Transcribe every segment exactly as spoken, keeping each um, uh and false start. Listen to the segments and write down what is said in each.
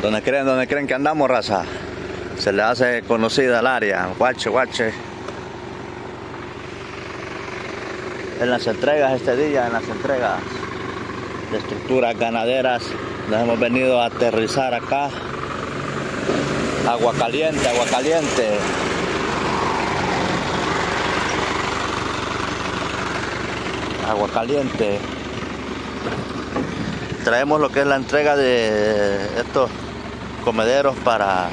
Donde creen, donde creen que andamos, raza. Se le hace conocida el área. Guache, guache. En las entregas este día, en las entregas de estructuras ganaderas, nos hemos venido a aterrizar acá. Agua caliente, agua caliente. Agua caliente. Traemos lo que es la entrega de estos comederos para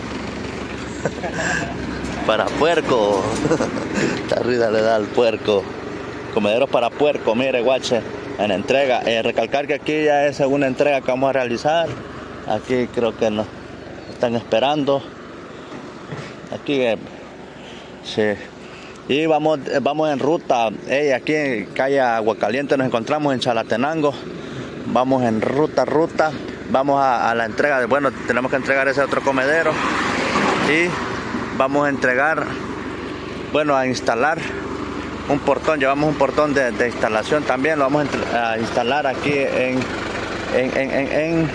para puerco. Esta risa le da al puerco. Comederos para puerco, mire, guache, en entrega. Eh, recalcar que aquí ya es una entrega que vamos a realizar. Aquí creo que nos están esperando. Aquí, eh, sí. Y vamos, vamos en ruta. Hey, aquí en calle Aguacaliente nos encontramos en Chalatenango. Vamos en ruta, ruta. Vamos a, a la entrega de, bueno, tenemos que entregar ese otro comedero. Y vamos a entregar, bueno, a instalar un portón. Llevamos un portón de, de instalación también. Lo vamos a, a instalar aquí en, en, en, en, en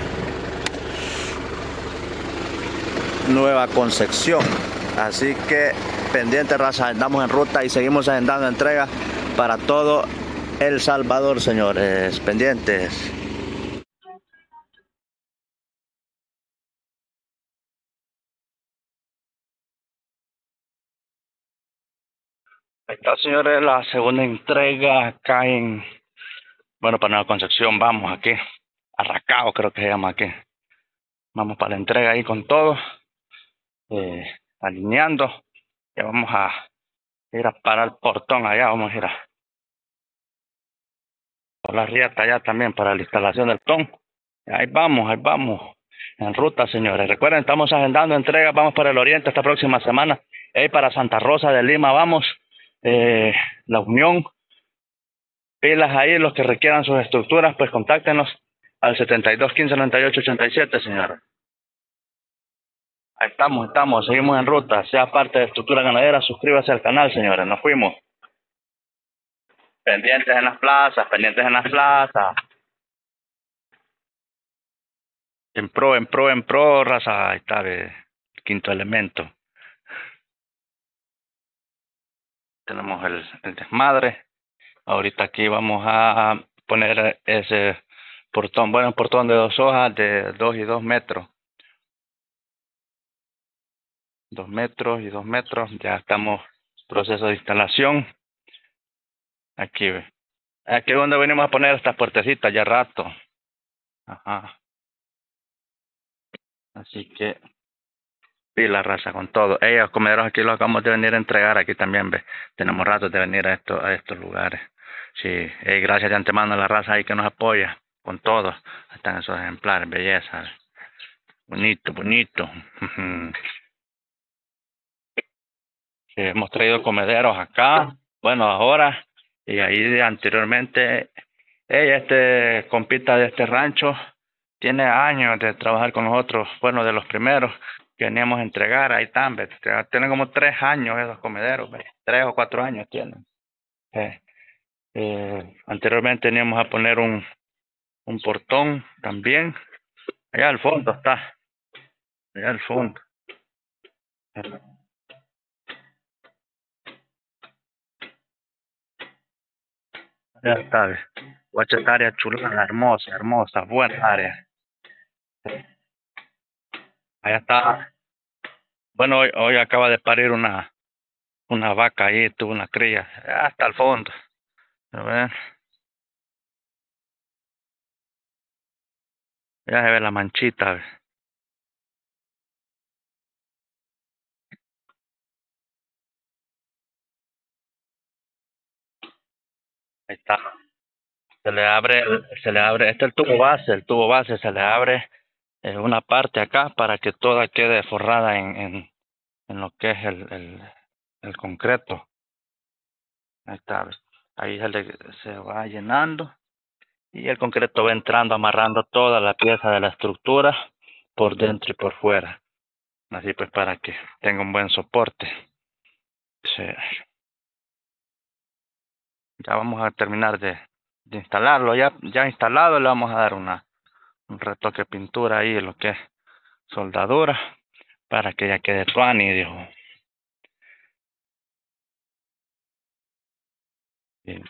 Nueva Concepción. Así que pendiente, raza, andamos en ruta y seguimos agendando entregas para todo El Salvador, señores. Pendientes. Ahí está, señores, la segunda entrega acá en, bueno, para Nueva Concepción. Vamos aquí, Arracao creo que se llama aquí. Vamos para la entrega ahí con todo, eh, alineando. Ya vamos a ir a parar el portón allá, vamos a ir a por la rieta allá también para la instalación del portón. Ahí vamos, ahí vamos, en ruta, señores. Recuerden, estamos agendando entregas, vamos para el oriente esta próxima semana. Ahí para Santa Rosa de Lima vamos, eh, La Unión. Pilas ahí, los que requieran sus estructuras, pues contáctenos al setenta y dos, quince, noventa y ocho, ochenta y siete, señores. Ahí estamos, estamos, seguimos en ruta. Sea parte de Estructura Ganadera, suscríbase al canal, señores. Nos fuimos. Pendientes en las plazas, pendientes en las plazas. En pro, en pro, en pro, raza. Ahí está, el quinto elemento. Tenemos el, el desmadre. Ahorita aquí vamos a poner ese portón, bueno, un portón de dos hojas de dos y dos metros. Dos metros y dos metros. Ya estamos en proceso de instalación. Aquí, ve. Aquí es donde venimos a poner estas puertecitas ya rato. Ajá. Así que pila, raza, con todo. Ey, los comederos aquí los acabamos de venir a entregar. Aquí también, ve. Tenemos rato de venir a, esto, a estos lugares. Sí, ey, gracias de antemano a la raza ahí que nos apoya con todo. Están esos ejemplares, belleza. Bonito, bonito. Sí, hemos traído comederos acá. Bueno, ahora. Y ahí anteriormente, ella, este compita de este rancho, tiene años de trabajar con nosotros, bueno, de los primeros que veníamos a entregar, ahí están, tienen como tres años esos comederos, ¿ve? Tres o cuatro años tienen. Eh, eh, anteriormente teníamos a poner un, un portón también, allá al fondo está, allá al fondo. Eh, Ya está, ¿ve? Guacha, esta área chula, hermosa, hermosa, buena área. Allá está. Bueno, hoy, hoy acaba de parir una, una vaca ahí, tuvo una cría, hasta el fondo. A ver, ya se ve la manchita. ¿Ve? Ahí está. Se le abre, se le abre, este es el tubo base, el tubo base se le abre eh, una parte acá para que toda quede forrada en, en, en lo que es el, el, el concreto. Ahí está. ¿Ve? Ahí se, le, se va llenando y el concreto va entrando, amarrando toda la pieza de la estructura por dentro y por fuera. Así pues para que tenga un buen soporte. Sí. Ya vamos a terminar de, de instalarlo. Ya, ya instalado le vamos a dar una, un retoque de pintura ahí, lo que es soldadura para que ya quede tuani, dijo. Sí.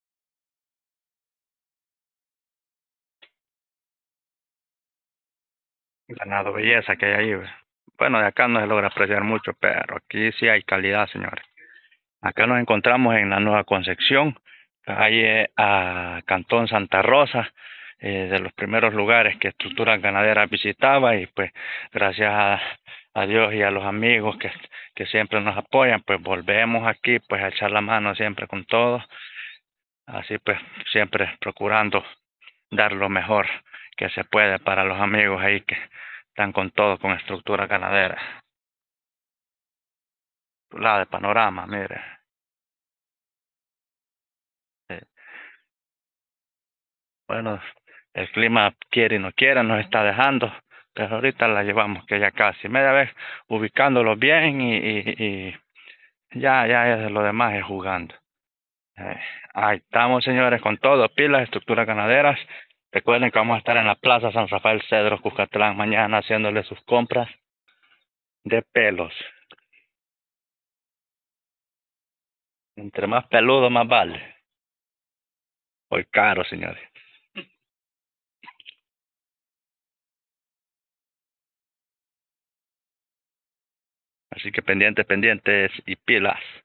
Ganado belleza que hay ahí, ¿ve? Bueno, de acá no se logra apreciar mucho, pero aquí sí hay calidad, señores. Acá nos encontramos en la Nueva Concepción, calle a Cantón Santa Rosa, eh, de los primeros lugares que Estructuras Ganaderas visitaba y pues gracias a, a Dios y a los amigos que, que siempre nos apoyan, pues volvemos aquí pues a echar la mano siempre con todo, así pues siempre procurando dar lo mejor que se puede para los amigos ahí que están con todo, con Estructuras Ganaderas. La de panorama, mire. eh, Bueno, el clima quiere y no quiere, nos está dejando, pero ahorita la llevamos que ya casi, media vez ubicándolo bien y, y, y ya, ya es lo demás es jugando. Eh, ahí estamos, señores, con todo, pilas, estructuras ganaderas. Recuerden que vamos a estar en la Plaza San Rafael Cedros, Cuscatlán, mañana haciéndole sus compras de pelos. Entre más peludo, más vale. Hoy caro, señores. Así que pendientes, pendientes y pilas.